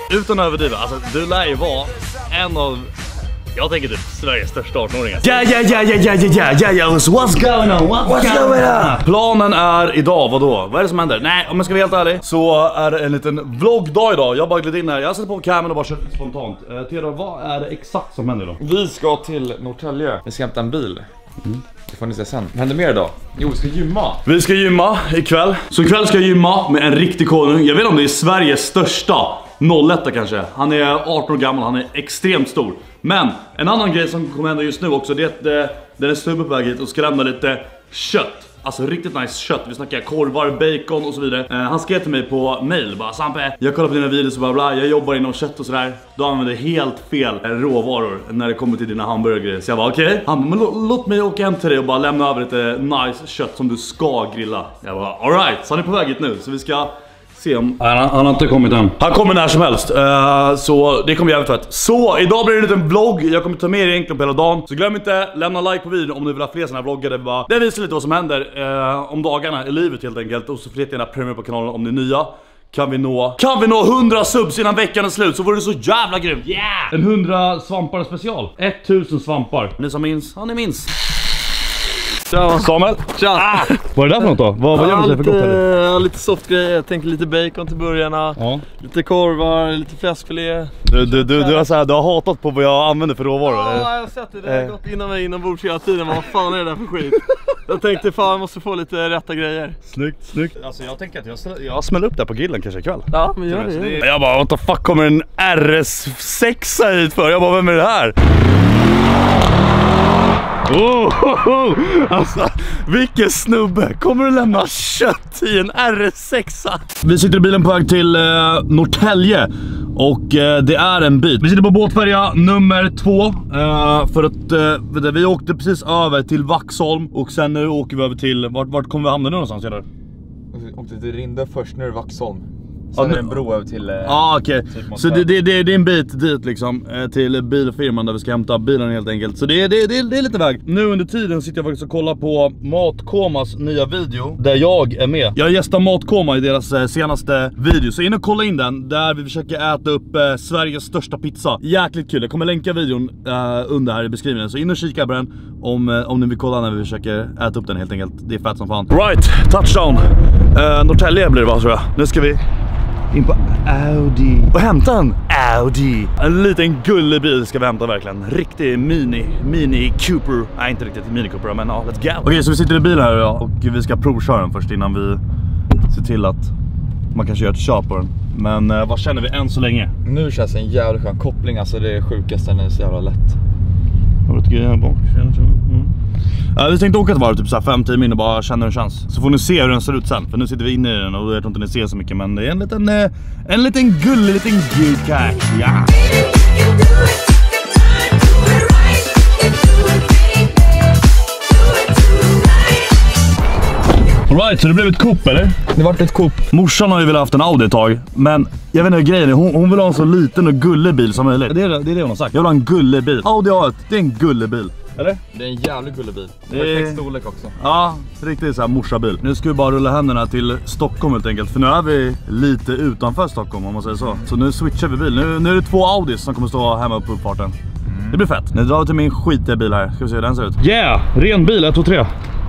Utan att överdriva, alltså du lär ju vara en av, jag tänker typ Sveriges största 18-åringar. Yeah, what's going on? Planen är idag, vadå? Vad är det som händer? Nej, om jag ska vara helt ärlig så är det en liten vloggdag idag. Jag har bara glidit in här, jag sätter på kameran och bara kör spontant. Theodor, vad är det exakt som händer då? Vi ska till Norrtälje. Vi ska hämta en bil. Det får ni se sen. Vad händer mer då? Jo, vi ska gymma. Vi ska gymma ikväll. Så ikväll ska jag gymma med en riktig konung. Jag vet inte om det är Sveriges största 01 kanske. Han är 18 år gammal, han är extremt stor. Men en annan grej som kommer hända just nu också, det är att den är snubbe på väg hit och ska lämna lite kött. Alltså riktigt nice kött. Vi snackar korvar, bacon och så vidare. Han skrev till mig på mail bara: Sampe, jag kollar på dina videos och bla, jag jobbar inom kött och sådär. Du använder helt fel råvaror när det kommer till dina hamburgare. Så jag bara okej. Han bara, men låt mig åka hem till dig och bara lämna över lite nice kött som du ska grilla. Jag bara alright, så han är på väg hit nu. Så vi ska se om... Han har inte kommit än. Han kommer när som helst. Så det kommer jävligt fett. Så idag blir det en liten vlogg. Jag kommer ta med er egentligen på hela dagen. Så glöm inte lämna like på videon om ni vill ha fler såna här vloggar. Det visar lite vad som händer om dagarna i livet helt enkelt. Och så får ni gärna prenumerera på kanalen om ni är nya. Kan vi nå 100 subs innan veckan är slut så vore det så jävla grymt. Yeah! En 100 svampar special. 1000 svampar. Ni som minns, ni minns. Tja. Samuel. Tja. Vad är det där för något då? Vad gör du för gott här? Lite soft grejer. Jag tänker lite bacon till burgarna. Ja. Lite korvar, lite fläskfilé. Du har hatat på vad jag använder för råvaror. Ja, jag har sett det. Det har gått inom mig inombords hela tiden. Men vad fan är det där för skit? Jag tänkte fan jag måste få lite rätta grejer. Snyggt. Alltså jag tänker att jag smäller upp där på grillen kanske ikväll. Ja, men gör det. Jag bara, what the fuck kommer en RS6 hit för? Jag bara, vem är det här? Alltså, vilken snubbe. Kommer du lämna kött i en RS6? Vi sitter i bilen på väg till Norrtälje. Och det är en bit. Vi sitter på båtfärja nummer 2. För att vi åkte precis över till Vaxholm. Och sen nu åker vi över till, vart kommer vi hamna nu någonstans? Eller? Vi åkte till Rinde först, nu är det Vaxholm. Sen är det en bro över till... okej. Så det är en bit dit liksom. Till bilfirman där vi ska hämta bilen helt enkelt. Så det är lite väg. Nu under tiden sitter jag faktiskt och kollar på Matkomas nya video. Där jag är med. Jag gästar Matkoma i deras senaste video. Så in och kolla in den. Där vi försöker äta upp Sveriges största pizza. Jäkligt kul. Jag kommer länka videon under här i beskrivningen. Så in och kika på den. Om ni vill kolla när vi försöker äta upp den helt enkelt. Det är fett som fan. Right, touchdown. Norrtälje blir det va tror jag. Nu ska vi in på Audi och hämta en Audi. En liten gullig bil ska vi hämta verkligen. Riktig mini Cooper. Nej, inte riktigt mini Cooper, men ja, let's go. Okej, så vi sitter i bilen här idag och vi ska provköra den först innan vi ser till att man kanske gör ett köp på den. Men vad känner vi än så länge? Nu känns en jävla skön koppling, alltså det är sjukaste, den är så jävla lätt. Har du ett grej här bak? Vi tänkte åka ett varv typ 5-10 min och bara känna hur den känns. Så får ni se hur den ser ut sen. För nu sitter vi inne i den och jag tror inte ni ser så mycket. Men det är en liten gullig liten gudkack. Ja! Alright, så det blev ett Coop eller? Det vart ett Coop. Morsan har ju väl haft en Audi ett tag. Men jag vet inte grejen är, hon vill ha en så liten och gullig bil som möjligt. Det är det hon har sagt. Jag vill ha en gullig bil. Audi A1, det är en gullig bil. Eller? Det är en jävligt gullig bil. Perfekt storlek också. Ja, riktigt så här morsabil. Nu ska vi bara rulla händerna till Stockholm helt enkelt. För nu är vi lite utanför Stockholm om man säger så. Så nu switchar vi bil. Nu är det 2 Audis som kommer stå hemma upp på uppfarten. Det blir fett. Nu drar vi till min skitiga bil här. Ska vi se hur den ser ut. Yeah! Ren bil, 1, 2, 3.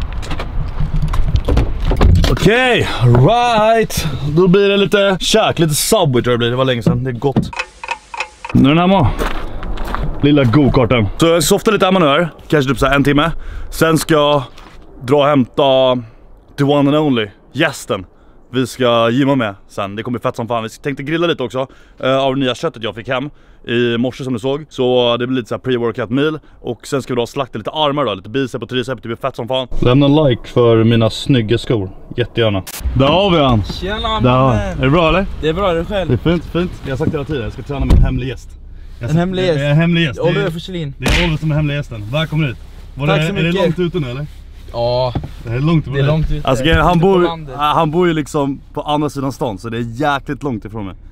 Okej, right. Då blir det lite käk, lite Subway tror jag det blir. Det var länge sedan, det är gott. Nu är den hemma. Lilla go-karten. Så jag softar lite hemma nu här. Kanske typ så här 1 timme. Sen ska jag dra och hämta the one and only gästen vi ska gymma med sen. Det kommer bli fett som fan. Vi tänkte grilla lite också av det nya köttet jag fick hem i morse som du såg. Så det blir lite så här pre-workout meal. Och sen ska vi då slakta lite armar då. Lite bicep och tricep. Det blir fett som fan. Lämna en like för mina snygga skor. Jättegärna. Där har vi han. Tjena mannen. Är det bra eller? Det är bra, det är själv. Det är fint. Jag har sagt hela tiden. Jag ska träna med en hemlig gäst. En hemlig gäst? En hemlig gäst. Oliver Forslin. Det är Oliver som är hemlig gästen. Välkommen ut. Tack så mycket. Är det långt ute nu eller? Ja. Det är långt ute. Det är långt ute. Alltså, han bor ju liksom på andra sidan stan. Så det är jäkligt långt ifrån mig.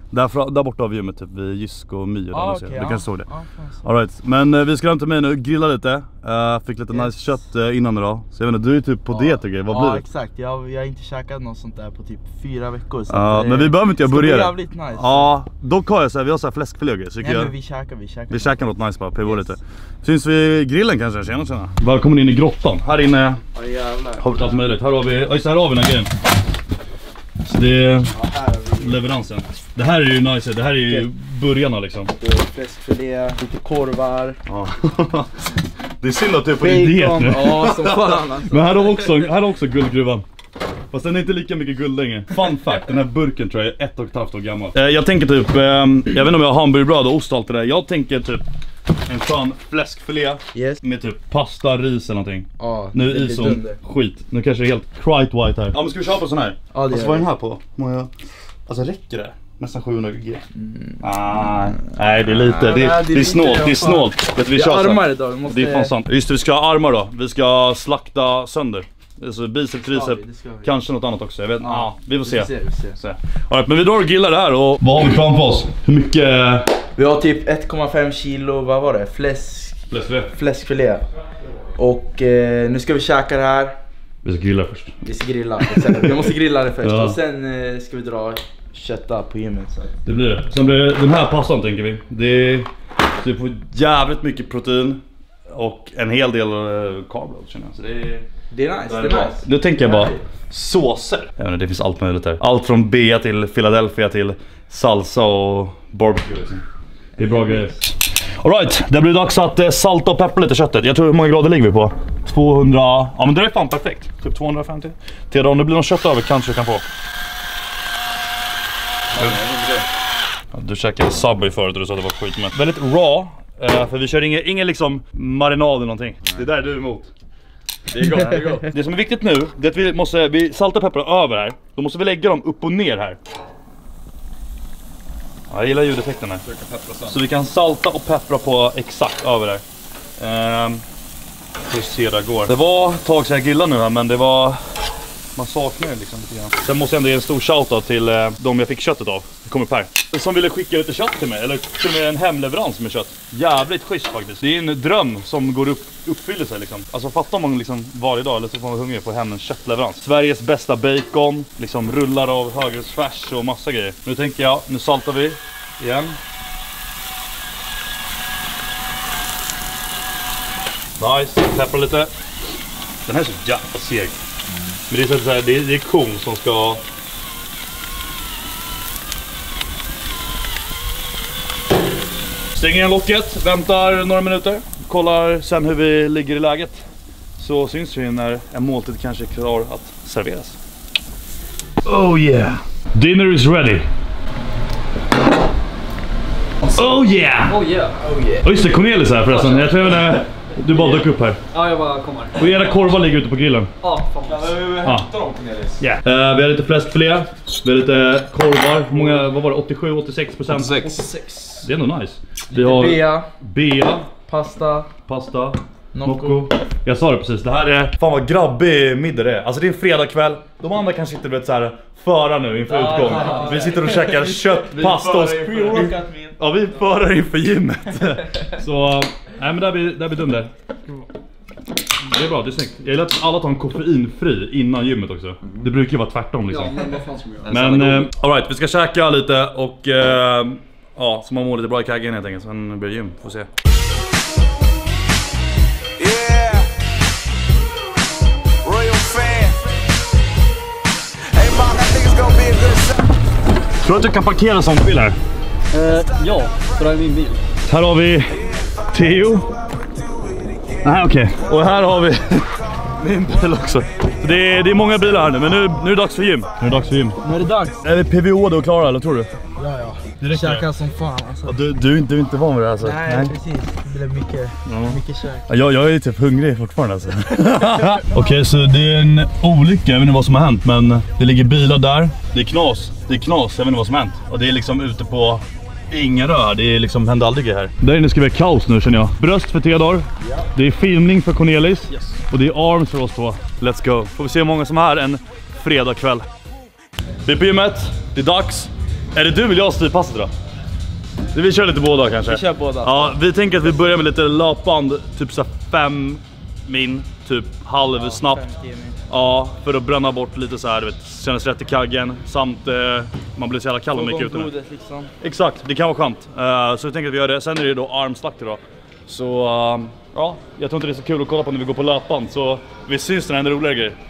Där borta har vi gymmet typ vid Jysk och Myr. Okay, du kanske såg det. Ja, All right. Men vi ska hem till mig nu, grilla lite. Fick lite nice kött innan idag. Så jag vet inte, du är typ på det och grejer. Vad blir det? Ja exakt, jag har inte käkat något sånt där på typ 4 veckor. Så Men vi behöver inte göra burgare. Det ska bli jävligt nice. Ja, dock har jag så här, vi har så här fläskfilé och grejer. Så Nej men vi käkar något nice bara, PV lite. Syns vi i grillen kanske, tjena. Välkommen in i grottan. Här inne har vi allt möjligt. Här har vi, här har vi den här grejen. Så det är leveransen. Det här är ju nice, det här är ju början liksom. Det är fläskfilé, lite korvar. Ja. Det är synd att du är på din diet nu. Ja, som fan alltså. Men här har också guldgruvan. Fast den är inte lika mycket guld längre. Fun fact, den här burken tror jag är 1,5 år gammal. Jag tänker typ, jag vet inte om jag har hamburgerbröd och ost och allt det där. Jag tänker typ en skön fläskfilé med typ pasta, ris eller någonting. Ja, nu i som skit. Nu kanske det är helt bright white här. Ja, men ska vi köpa en sån här? Ja, det alltså vad är den här på? Alltså räcker det? Nästan 700 g. Nej, det är lite. Det är snålt, det är snålt. Vi kör armar idag. Det är fan sant. Just det, vi ska ha armar då. Vi ska slakta sönder. Alltså bicep, tricep, kanske något annat också. Jag vet. Vi får se. Alright, men vi drar och grillar det här och vad har vi framför oss? Hur mycket? Vi har typ 1,5 kilo, vad var det? Fläskfilé. Och nu ska vi käka det här. Vi ska grilla först. Vi måste grilla det först och sen ska vi dra kötta på gymmet så. Det blir det. Sen blir det den här pastan tänker vi. Det får jävligt mycket protein och en hel del karbohydrat känner jag. Så det är nice. Nu tänker jag bara såser. Jag vet inte, det finns allt möjligt där. Allt från bea till Philadelphia till salsa och barbecue liksom. Det är bra grejer. Alright, det blir dags att salta och peppra lite köttet. Jag tror hur många grader ligger vi på? 200. Ja men det är fan perfekt. Typ 250. Theodor, om det blir någon kött över kanske du kan få. Du käkade Subway förut och du sa att det var skit, men väldigt raw. För vi kör ingen liksom marinad eller någonting. Det där är du emot. Det är gott, det som är viktigt nu är att vi saltar och pepprar över här. Då måste vi lägga dem upp och ner här. Ja, jag gillar ljudeffekten här. Så vi kan salta och peppra på exakt över där. Hur ser det går. Det var ett tag sedan jag grillade nu här, men det var... Man saknar det liksom lite grann. Sen måste jag ändå ge en stor shoutout till de jag fick köttet av. Det kommer Per. Som ville skicka lite kött till mig. Eller till och med en hemleverans med kött. Jävligt schysst faktiskt. Det är en dröm som går uppfyller sig liksom. Alltså fattar om man liksom varje dag eller så får man hungrig på hem en köttleverans. Sveriges bästa bacon. Liksom rullar av högresfärs och massa grejer. Nu tänker jag, nu saltar vi igen. Nice, peppar lite. Den här är så jävla seg. Men det är så här, det är kon som ska... Stänger igen locket, väntar några minuter. Kollar sen hur vi ligger i läget. Så syns vi när en måltid kanske är klar att serveras. Oh yeah! Dinner is ready! Oh yeah! Oh yeah! Och just det, Cornelis här förresten. Jag tror att du bara dök upp här. Ja, jag bara kommer. Och era korvar ligger ute på grillen. Ja, fan. Vi hämtar dem, Cornelis. Yeah. Vi har lite fläskfilé. Vi har lite korvar. Hur många, vad var det? 87-86%? 86. Det är ändå nice. Vi har bea. Pasta. Nocco. Jag sa det precis, det här är... Fan vad grabbig middag det är. Alltså det är en fredagkväll. De andra kanske sitter vet, så här föra nu inför utgång. Vi sitter och käkar kött, pasta och... Ja, vi förar inför gymmet. Så, nej men där blir dumt där. Det är bra, det är snyggt. Jag gillar att alla tar en koffeinfri innan gymmet också. Det brukar ju vara tvärtom liksom. Ja, men vad fan ska vi göra? Men alright, vi ska käka lite och ja, så man mår lite bra i kaggen helt enkelt. Sen blir det gym, får se. Tror du att du kan parkera som bil här? Ja, för det är min bil. Här har vi Theo. Nej, okej. Och här har vi min bil också. Det är många bilar här nu, men nu är det dags för gym. Nu är det dags. Är vi PVO då klara eller tror du? Ja. Det käkar som fan alltså. Du är inte van vid det alltså? Nej, precis. Det blir mycket käk. Jag är typ hungrig fortfarande alltså. Okej, så det är en olycka, jag vet inte vad som har hänt, men det ligger bilar där. Det är knas, jag vet inte vad som har hänt. Och det är liksom ute på Ingerö, det är liksom händer aldrig här. Där inne ska vi ha kaos nu känner jag. Bröst för Theodor, det är filmning för Cornelis och det är arms för oss två. Let's go. Får vi se hur många som är här en fredagkväll. Vi är på gymmet, det är dags. Är det du eller jag styr passet då? Vi kör lite båda kanske. Vi kör båda. Ja, vi tänker att vi börjar med lite löpband, typ så 5 min, typ halv snabbt. Ja, för att bränna bort lite så här, du vet, kännas rätt i kaggen samt man blir så jävla kall och mycket ute. Liksom. Exakt, det kan vara skönt. Så vi tänker att vi gör det. Sen är det då armslakt idag. Så ja, jag tror inte det är så kul att kolla på när vi går på löpband, så vi syns den här roligare grejer.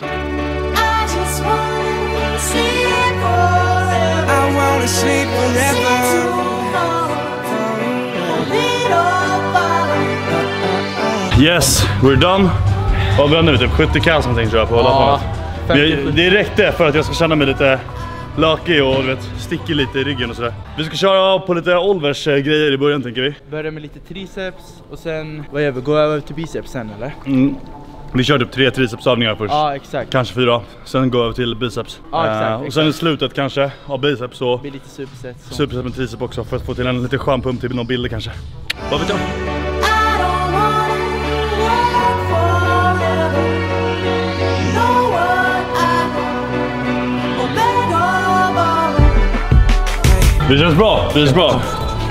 Yes, we're done. Och vi har nu typ 70 kall som tänkte jag på löpbandet. Det räckte för att jag ska känna mig lite lökig och du vet, sticker lite i ryggen och sådär. Vi ska köra på lite Olvers grejer i början tänker vi. Börja med lite triceps och sen, vad gör vi? Gå över till biceps sen eller? Vi kör typ 3 tricepsövningar först. Ja, exakt. Kanske 4. Sen går över till biceps. Ja, exakt. Och sen i slutet kanske av biceps så blir lite superset. Superset med tricep också för att få till en lite skön pump till någon bilder kanske. Vad vet jag? Det känns bra, det känns bra.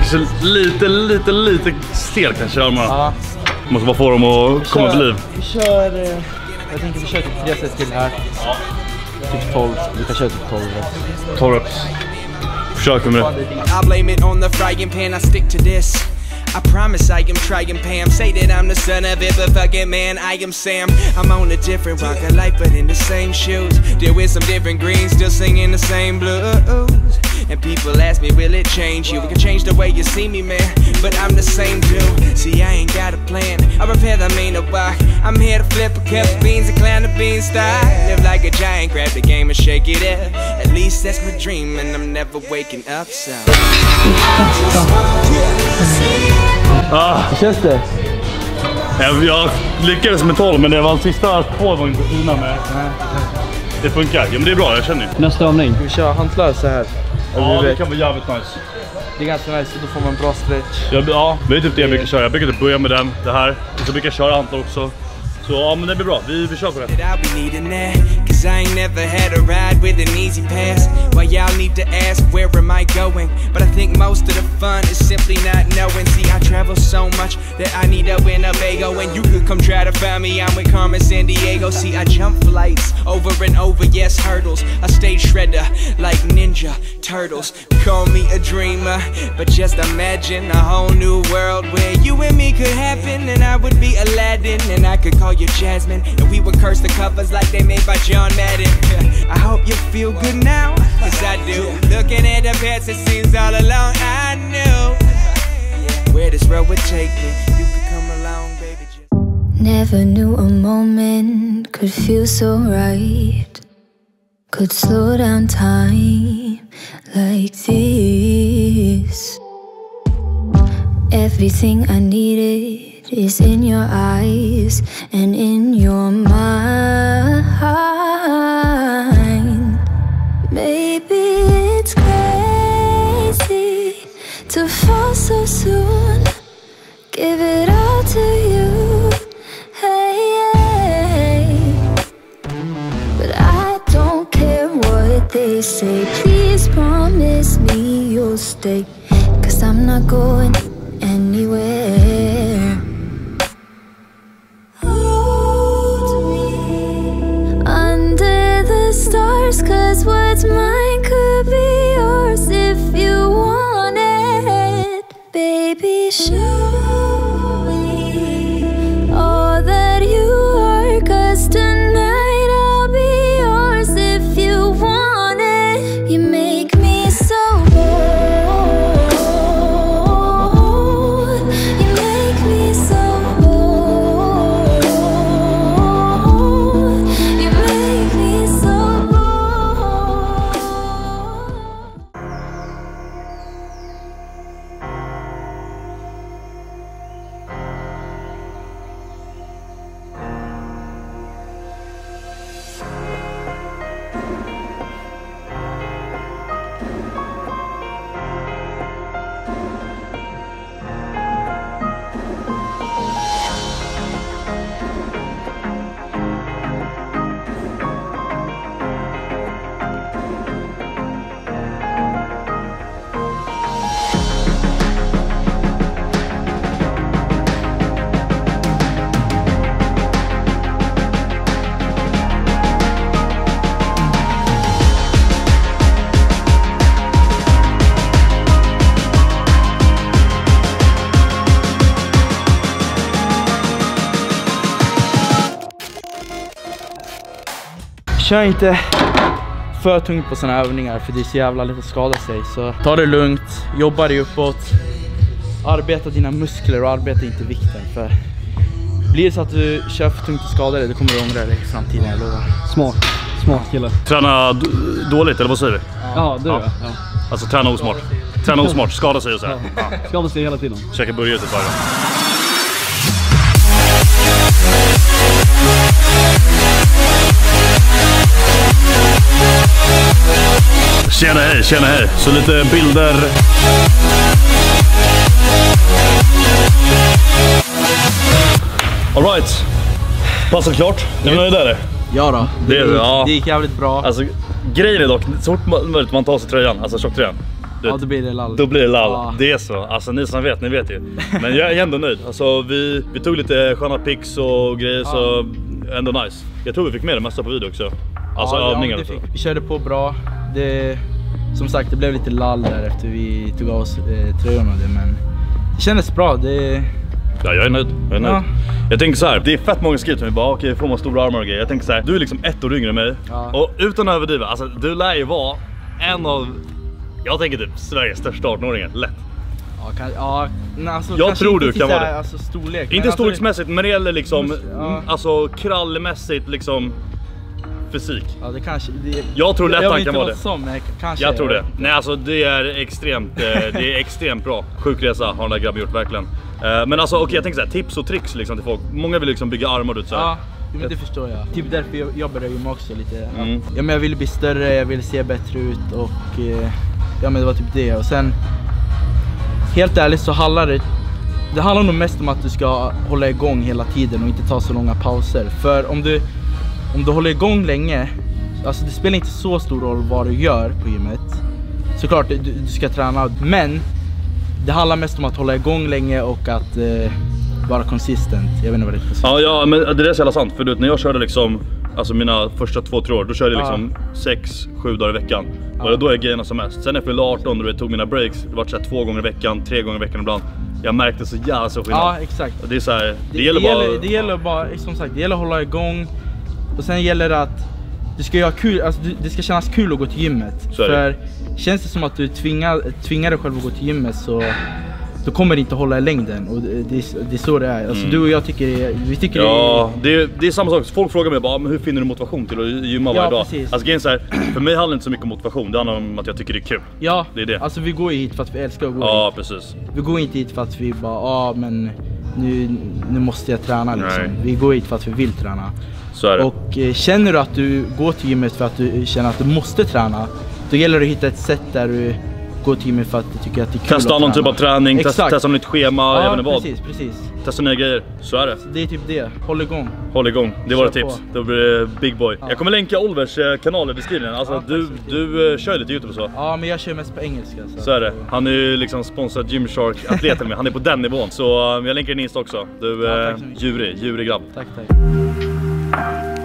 Lite stel kanske armarna. Ja. Måste bara få dem att komma till liv. Vi kör, jag tänker vi kör typ 3 set till här. Typ 12, vi kan köra typ 12 reps. 12 reps. Försök med det. I blame it on the frying pan, I stick to this. I promise I am trying Pam. Say that I'm the son of it, but fucking man, I am Sam. I'm on a different rock of life, but in the same shoes. Deal with some different greens, still singing the same blues. And people ask me, will it change you? We can change the way you see me, man, but I'm the same dude. See, I ain't got a plan, I prepare the main to walk. I'm here to flip a cup of beans and climb the beanstalk. Live like a giant, grab the game and shake it up. At least that's my dream, and I'm never waking up, so Hur känns det? Jag lyckades med 12, men det var sista 2 var inte fina med. Det funkar, ja men det är bra, jag känner ju. Nästa övning. Vi kör handlösa här. Ja, det kan vara jävligt nice. Det är ganska nice, så då får man en bra stretch. Ja, det är typ det jag brukar köra. Jag brukar typ börja med den, det här. Och så brukar jag köra hantlar också. Så ja, men det blir bra. Vi kör på det. I'll be needing that, cause I ain't never had a ride with an easy pass. Why y'all need to ask, where am I going? But I think most of the fun is simply not knowing. See, I travel so much that I need a Winnebago. And you could come try to find me, I'm with Carmen San Diego. See, I jump flights over and over, yes, hurdles. I stay shredder like Ninja Turtles. Call me a dreamer, but just imagine a whole new world where you and me could happen. And I would be Aladdin, and I could call you Jasmine, and we would curse the covers like they made by John Madden. I hope you feel good now, cause I do. Looking at the past, it seems all along I knew where this road would take me. You could come along, baby. Never knew a moment could feel so right, could slow down time like this. Everything I needed is in your eyes and in your mind. Maybe it's crazy to fall so soon. Give it all to you, hey, hey. But I don't care what they say. Please promise me you'll stay, cause I'm not going anywhere. Hold me under the stars, cause what's mine could be yours if you want it. Baby, show me all that you are, cause tonight I'll be yours if you want it. You make me so bold. You make kör inte för tungt på såna övningar för det är så jävla lätt att skada sig. Så ta det lugnt, jobba dig uppåt, arbeta dina muskler och arbeta inte vikten. För blir det så att du kör för tungt och skadar dig, då kommer du ångra dig i framtiden, jag lovar. Smart kille. Träna dåligt, eller vad säger vi? Ja, det är det. Ja. Alltså träna osmart. Träna osmart, skada sig och så här. Ja. Skada sig hela tiden. Käka burgare typ varje dag. Tjena hej. Så lite bilder. All right. Passat klart. Är du nöjd där? Ja då, Det gick jävligt bra. Alltså grejen är dock, så fort man tar sig tröjan, alltså tjocktröjan. Ja, då blir det lall. Då blir det lall, Ja. det är så. Alltså ni som vet, ni vet ju. Men jag är ändå nöjd. Alltså vi tog lite sköna pics och grejer, så ändå nice. Jag tror vi fick med det mesta på video också. Alltså övningar och så. Vi körde på bra. Som sagt, det blev lite lall där efter vi tog av oss tröjorna och det, men det kändes bra. Ja, jag är nöjd. Ja. Jag tänker så här, det är fett många skrivit med bara okej, får man stora armar och grejer. Jag tänker så här, du är liksom 1 år yngre än mig. Ja. Och utan att överdriva, alltså du lär ju vara en av, jag tänker typ Sveriges största 18-åringar, lätt. Alltså, jag tror du kan vara det. Alltså, storlek. Inte storleksmässigt, men det gäller liksom, ja. alltså krallmässigt liksom fysik. Ja, det kanske. Jag tror lätt han kan vara det. Kanske. Jag tror det. Nej, alltså det är extremt bra. Sjuk resa har den där grabben gjort verkligen. Men alltså okej, jag tänker så här, tips och tricks liksom till folk. Många vill liksom bygga armar ut så här. Ja, men det förstår jag. Typ därför jag började gymma också lite. Ja, men jag ville bli större, jag ville se bättre ut och ja, men det var typ det. Och sen helt ärligt så handlar det handlar nog mest om att du ska hålla igång hela tiden och inte ta så långa pauser. För om du håller igång länge, alltså det spelar inte så stor roll vad du gör på gymmet. Såklart du ska träna, men det handlar mest om att hålla igång länge och att vara konsistent. Jag vet inte vad det är. Ja, men det är så jävla sant. För du vet, när jag körde liksom, alltså mina första 2-3 år, då körde jag liksom 6-7 dagar i veckan. Och då är grejerna som mest. Sen när jag fyllde 18 och jag tog mina breaks, det var så här 2 gånger i veckan, 3 gånger i veckan ibland. Jag märkte så jävla så skillnad. Ja, exakt. Och det är så här, det gäller bara, som sagt, det gäller att hålla igång. Och sen gäller det att du ska göra kul, alltså det ska kännas kul att gå till gymmet. För känns det som att du tvingar dig själv att gå till gymmet, så då kommer det inte hålla i längden. Och det är så det är. Alltså du och jag tycker det är samma sak. Folk frågar mig bara, men hur finner du motivation till att gymma varje dag? Precis. Alltså grejen så här, för mig handlar det inte så mycket om motivation. Det handlar om att jag tycker det är kul. Ja, det är det. Alltså vi går ju hit för att vi älskar att gå hit. Precis. Vi går inte hit för att vi bara, men nu måste jag träna liksom. Nej. Vi går hit för att vi vill träna. Så är det. Och känner du att du går till gymmet för att du känner att du måste träna, då gäller det att hitta ett sätt där du går till gymmet för att du tycker att det är kul testa att någon typ av träning, testa något nytt schema, ja, även vad. Precis. Testa nya grejer, så är det. Så det är typ det, håll igång. Det var ett tips, då blir det big boy. Ja. Jag kommer länka Olvers kanal i beskrivningen. Alltså du kör lite YouTube och så. Ja, men jag kör mest på engelska. Så är det. Han är ju liksom sponsrad Gymshark-atlet med. Han är på den nivån. Så jag länkar din Insta också. Du är djurig grabb. Tack.